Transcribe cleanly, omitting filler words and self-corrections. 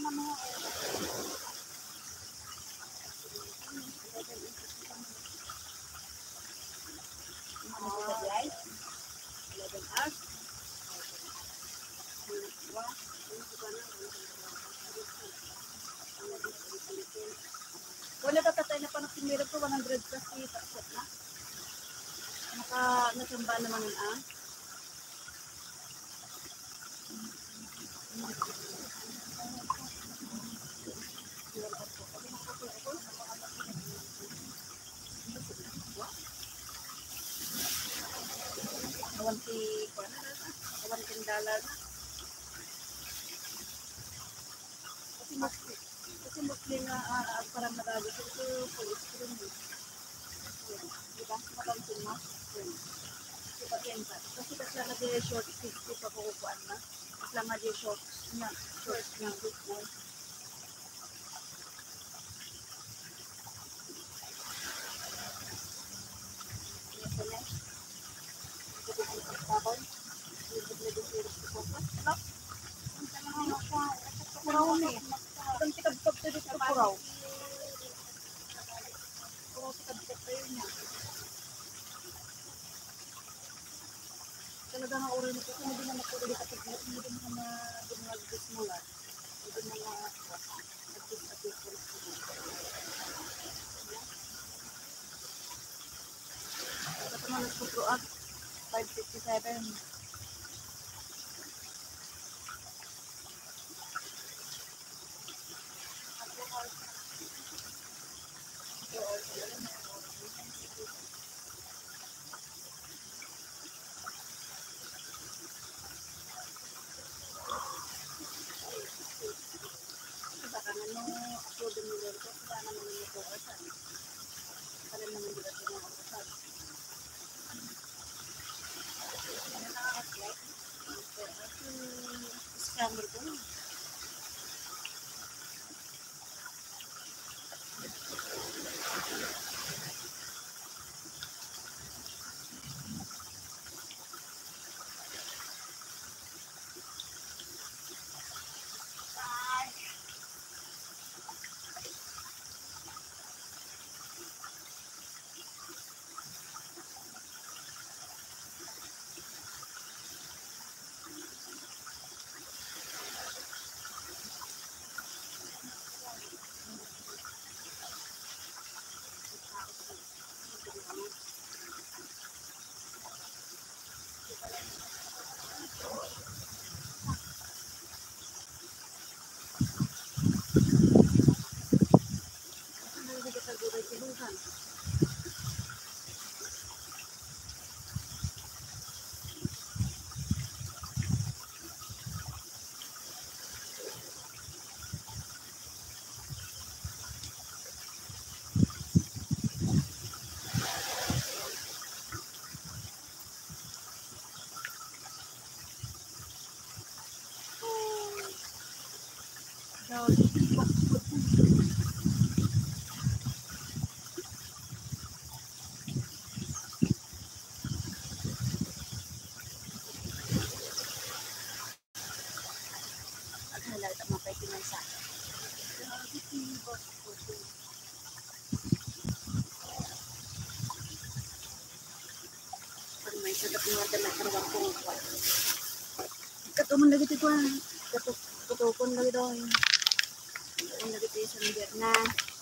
Wala tatatay na pa ng primero ko, 100 kasi takot na. Nasamba naman yun ah. Awan $10 na. Kasi mostly na parang marami ito police cream. Diba? Mapansin mo? Kasi lagi short 50 pa kukuhaan na. Kasi lagi short na football. Puraw ni. Ang tikab-tikab to dito puraw. Puraw tikab-tikab tayo niya. Talaga nga oras nito, hindi na makulit at hindi na dumagdis mula. Hindi na nag-dis-appear po rin. Ito na nagpupro up, 557. Scammer ko. Katuman lagi ito kuan. Katukon lagi daw. Lagi ito sa na.